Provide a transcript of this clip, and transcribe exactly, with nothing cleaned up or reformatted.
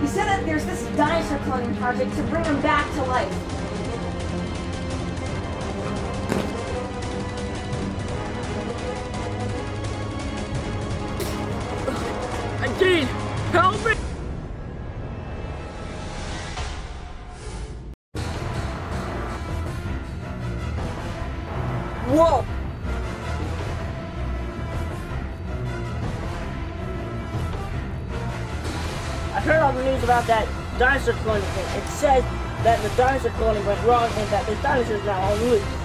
He said that there's this dinosaur cloning project to bring them back to life. Indeed! Help me! Whoa! I heard all the news about that dinosaur cloning thing. It says that the dinosaur cloning went wrong and that the dinosaurs now are loose.